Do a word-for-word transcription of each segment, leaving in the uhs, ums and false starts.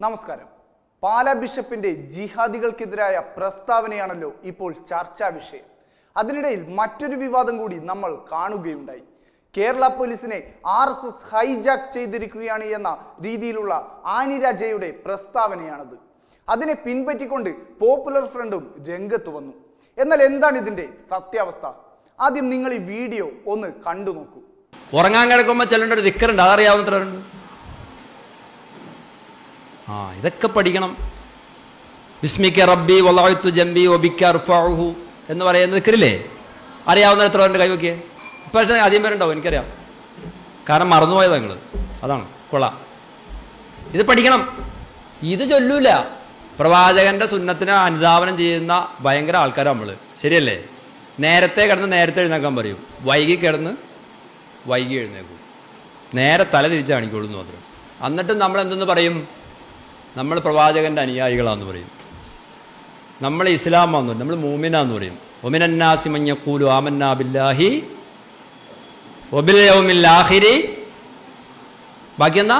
നമസ്കാരം. പാലാ ബിഷപ്പിന്റെ ജിഹാദികൾക്കെതിരായ പ്രസ്താവനയാണല്ലോ ഇപ്പോൾ ചർച്ചാ വിഷയം. അതിനിടയിൽ മറ്റൊരു വിവാദം കൂടി നമ്മൾ കാണുകയുണ്ടായി. കേരള പോലീസിനെ ആർ എസ് എസ് ഹൈജാക്ക് ചെയ്തിരിക്കുകയാണ് എന്ന രീതിയിലുള്ള ആനി രാജയുടെ പ്രസ്താവനയാണത്. അതിനെ പിൻപറ്റിക്കൊണ്ട് പോപ്പുലർ ഫ്രണ്ടും രംഗത്ത് വന്നു. എന്നാൽ എന്താണ് ഇതിന്റെ സത്യാവസ്ഥ? ആദ്യം നിങ്ങൾ ഈ വീഡിയോ ഒന്ന് കണ്ടു നോക്കൂ. ഉറങ്ങാൻ കിടക്കുമ്പോൾ ചെല്ലേണ്ട ഒരു ദിക്കറുണ്ട്, അതറിയാവുന്നവരുണ്ട്. ആ ഇതൊക്കെ പഠിക്കണം. ബിസ്മിക റബ്ബി വളഅതു ജംബി വബിക അർഫഉഹു എന്ന് പറയുന്ന ദിക്കറില്ലേ, അറിയാവുന്ന എത്ര പേരുണ്ട്? കൈവയ്ക്ക്. ഇപ്പോഴത്തെ ആദ്യം പേരുണ്ടാവും, എനിക്കറിയാം, കാരണം മറന്നുപോയത് നിങ്ങൾ. അതാണ് കൊള്ളാം, ഇത് പഠിക്കണം. ഇത് ചൊല്ലൂല. പ്രവാചകന്റെ സുന്നത്തിനെ അനുധാവനം ചെയ്യുന്ന ഭയങ്കര ആൾക്കാരാണ് നമ്മൾ, ശരിയല്ലേ? നേരത്തെ കിടന്ന് നേരത്തെ എഴുന്നേക്കാൻ പറയും, വൈകി കിടന്ന് വൈകി എഴുന്നേക്കും, നേരെ തല തിരിച്ച് കാണിക്കുള്ളൂ എന്ന് മാത്രം. എന്നിട്ടും നമ്മൾ എന്തെന്ന് പറയും? നമ്മൾ പ്രവാചകൻ്റെ അനുയായികളാന്ന് പറയും, നമ്മൾ ഇസ്ലാമാന്ന് പറയും, നമ്മൾ മൂമിനാന്ന് പറയും. ഒമിനന്നാസി മഞ്ഞക്കൂലു ആമന്നാ ബില്ലാഹി വബിൽ യൗമിൽ ആഖിരി. ബാക്കി എന്താ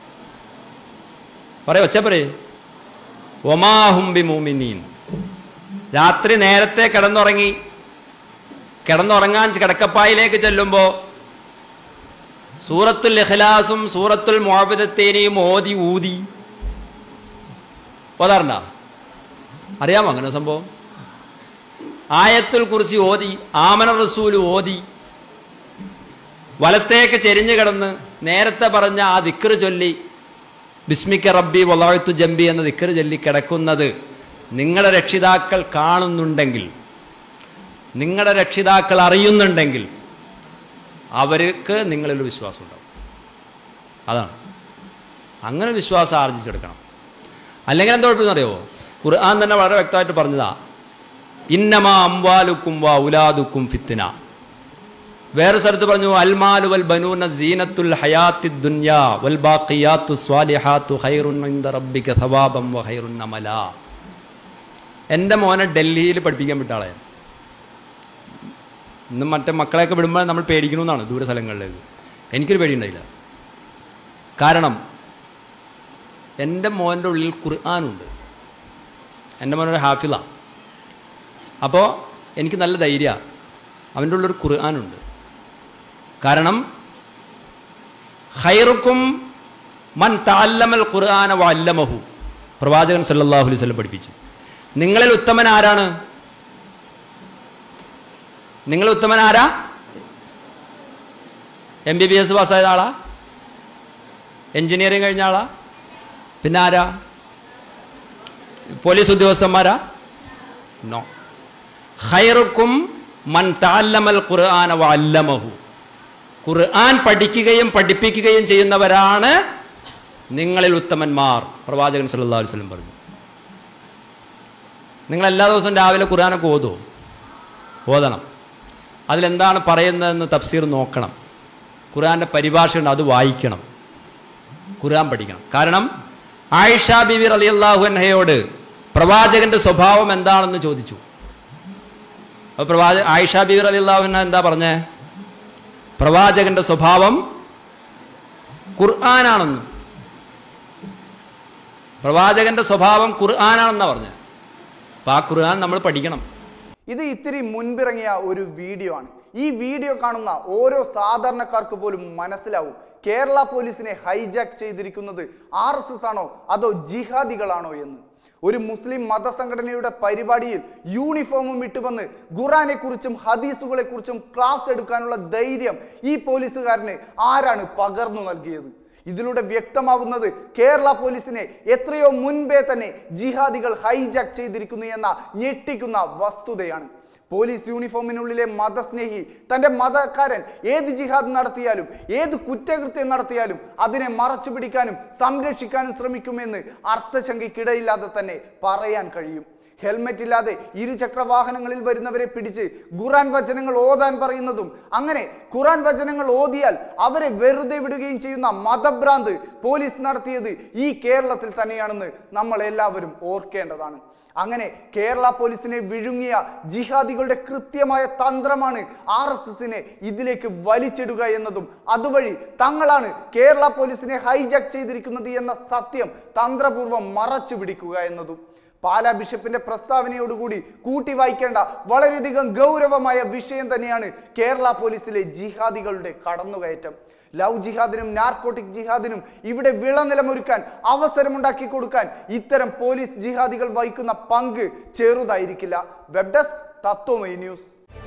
പറയ? ഒച്ച പറയേ. ഒമാഹും ബി മൂമിനീൻ. രാത്രി നേരത്തെ കിടന്നുറങ്ങി, കിടന്നുറങ്ങാൻ കിടക്കപ്പായിലേക്ക് ചെല്ലുമ്പോൾ സൂറത്തുൽ ഇഖ്ലാസും സൂറത്തുൽ മുഅവ്വിദത്തൈനിയും ഓതി ഊതി ഓതാറുണ്ടോ? അറിയാമോ അങ്ങനെ സംഭവം? ആയത്തുൽ കുർസി ഓതി, ആമന റസൂൽ ഓതി, വലത്തേക്ക് ചെരിഞ്ഞു കിടന്ന് നേരത്തെ പറഞ്ഞ ആ ദിക്ർ ചൊല്ലി, ബിസ്മിക റബ്ബി വളഅതു ജംബി എന്ന ദിക്ർ ചൊല്ലി കിടക്കുന്നത് നിങ്ങളുടെ രക്ഷിതാക്കൾ കാണുന്നുണ്ടെങ്കിൽ, നിങ്ങളുടെ രക്ഷിതാക്കൾ അറിയുന്നുണ്ടെങ്കിൽ അവർക്ക് നിങ്ങളിൽ വിശ്വാസം ഉണ്ടാവും. അതാണ്, അങ്ങനെ വിശ്വാസം ആർജിച്ചെടുക്കണം. അല്ലെങ്കിൽ എന്താ കുഴപ്പമെന്നറിയോ? ഖുർആൻ തന്നെ വളരെ വ്യക്തമായിട്ട് പറഞ്ഞതാ, ഇന്നമാ അംവാലുക്കും വ ഔലാദുക്കും ഫിത്ന. വേറെ സ്ഥലത്ത് പറഞ്ഞു, അൽമാലു വൽ ബനൂന സീനത്തുൽ ഹയാത്തിദ് ദുനിയാ വൽ ബാഖിയാത്തു സ്വാലിഹാത്തു ഖൈറുൻ ഇൻദ റബ്ബിക സവാബൻ വ ഖൈറുൻ അമലാ. എൻ്റെ മോനെ ഡൽഹിയിൽ പഠിപ്പിക്കാൻ വിട്ട ആളെ. ഇന്നും മറ്റേ മക്കളെയൊക്കെ വിടുമ്പോൾ നമ്മൾ പേടിക്കണമെന്നാണ്, ദൂര സ്ഥലങ്ങളിലേക്ക്. എനിക്കൊരു പേടിയുണ്ടായില്ല, കാരണം എൻ്റെ മോൻ്റെ ഉള്ളിൽ ഖുർആനുണ്ട്. എൻ്റെ മോനൊരു ഹാഫിളാണ്. അപ്പോൾ എനിക്ക് നല്ല ധൈര്യമാണ്, അവൻ്റെ ഉള്ളൊരു ഖുർആനുണ്ട്. കാരണം ഖൈറുക്കും മൻ തഅല്ലമൽ ഖുർആന വഅല്ലമഹു, പ്രവാചകൻ സല്ലല്ലാഹു അലൈഹി വസല്ലം പഠിപ്പിച്ചു. നിങ്ങളിൽ ഉത്തമൻ ആരാണ്? നിങ്ങൾ ഉത്തമൻ ആരാ? എം ബി ബി എസ് പാസ്സായ ആളാ? എൻജിനീയറിംഗ് കഴിഞ്ഞ ആളാ? പിന്നെ ആരാ? പോലീസ് ഉദ്യോഗസ്ഥന്മാരാ? നോ. ഖൈറുക്കും മൻ തഅല്ലമൽ ഖുർആന വഅല്ലമഹു. ഖുർആൻ പഠിക്കുകയും പഠിപ്പിക്കുകയും ചെയ്യുന്നവരാണ് നിങ്ങളിൽ ഉത്തമന്മാർ, പ്രവാചകൻ സല്ലല്ലാഹു അലൈഹി വസല്ലം പറഞ്ഞു. നിങ്ങൾ എല്ലാ ദിവസവും രാവിലെ ഖുർആനൊക്കെ ഓതോ? ഓതണം. അതിലെന്താണ് പറയുന്നതെന്ന് തഫ്സീർ നോക്കണം. ഖുർആൻ്റെ പരിഭാഷയുണ്ട്, അത് വായിക്കണം. ഖുർആൻ പഠിക്കണം. കാരണം ആയിഷ ബിബി റളിയല്ലാഹു അൻഹയോട് പ്രവാചകന്റെ സ്വഭാവം എന്താണെന്ന് ചോദിച്ചു. അപ്പോൾ പ്രവാചക ആയിഷ ബിബി റളിയല്ലാഹു അൻഹ എന്താ പറഞ്ഞേ? പ്രവാചകന്റെ സ്വഭാവം ഖുർആനാണെന്ന്. പ്രവാചകന്റെ സ്വഭാവം ഖുർആനാണെന്നാ പറഞ്ഞത്. അപ്പോൾ ആ ഖുർആൻ നമ്മൾ പഠിക്കണം. ഇത് ഇത്തിരി മുൻപിറങ്ങിയ ഒരു വീഡിയോ ആണ്. ഈ വീഡിയോ കാണുന്ന ഓരോ സാധാരണക്കാർക്ക് പോലും മനസ്സിലാവും കേരള പോലീസിനെ ഹൈജാക്ക് ചെയ്തിരിക്കുന്നത് ആർ എസ് എസ് ആണോ അതോ ജിഹാദികളാണോ എന്ന്. ഒരു മുസ്ലിം മതസംഘടനയുടെ പരിപാടിയിൽ യൂണിഫോമും ഇട്ടുവന്ന് ഖുർആനെ കുറിച്ചും ഹദീസുകളെ കുറിച്ചും ക്ലാസ് എടുക്കാനുള്ള ധൈര്യം ഈ പോലീസുകാരന് ആരാണ് പകർന്നു നൽകിയത്? ഇതിലൂടെ വ്യക്തമാവുന്നത് കേരള പോലീസിനെ എത്രയോ മുൻപേ തന്നെ ജിഹാദികൾ ഹൈജാക്ക് ചെയ്തിരിക്കുന്നു എന്ന ഞെട്ടിക്കുന്ന വസ്തുതയാണ്. പോലീസ് യൂണിഫോമിനുള്ളിലെ മതസ്നേഹി തൻ്റെ മതക്കാരൻ ഏത് ജിഹാദ് നടത്തിയാലും ഏത് കുറ്റകൃത്യം നടത്തിയാലും അതിനെ മറച്ചു പിടിക്കാനും സംരക്ഷിക്കാനും ശ്രമിക്കുമെന്ന് അർത്ഥശങ്കയ്ക്കിടയില്ലാതെ തന്നെ പറയാൻ കഴിയും. ഹെൽമെറ്റ് ഇല്ലാതെ ഇരുചക്ര വാഹനങ്ങളിൽ വരുന്നവരെ പിടിച്ച് ഖുർആൻ വചനങ്ങൾ ഓതാൻ പറയുന്നതും, അങ്ങനെ ഖുർആൻ വചനങ്ങൾ ഓതിയാൽ അവരെ വെറുതെ വിടുകയും ചെയ്യുന്ന മതഭ്രാന്ത് പോലീസ് നടത്തിയത് ഈ കേരളത്തിൽ തന്നെയാണെന്ന് നമ്മൾ എല്ലാവരും ഓർക്കേണ്ടതാണ്. അങ്ങനെ കേരള പോലീസിനെ വിഴുങ്ങിയ ജിഹാദികളുടെ കൃത്യമായ തന്ത്രമാണ് ആർ എസ് എസിനെ ഇതിലേക്ക് വലിച്ചിടുക എന്നതും, അതുവഴി തങ്ങളാണ് കേരള പോലീസിനെ ഹൈജാക്ക് ചെയ്തിരിക്കുന്നത് എന്ന സത്യം തന്ത്രപൂർവ്വം മറച്ചു പിടിക്കുക എന്നതും. പാലാ ബിഷപ്പിന്റെ പ്രസ്താവനയോടുകൂടി കൂട്ടി വായിക്കേണ്ട വളരെയധികം ഗൗരവമായ വിഷയം തന്നെയാണ് കേരള പോലീസിലെ ജിഹാദികളുടെ കടന്നുകയറ്റം. ലവ് ജിഹാദിനും നാർക്കോട്ടിക് ജിഹാദിനും ഇവിടെ വിളനിലമൊരുക്കാൻ അവസരമുണ്ടാക്കി കൊടുക്കാൻ ഇത്തരം പോലീസ് ജിഹാദികൾ വഹിക്കുന്ന പങ്ക് ചെറുതായിരിക്കില്ല. Web desk Tatwamayi news.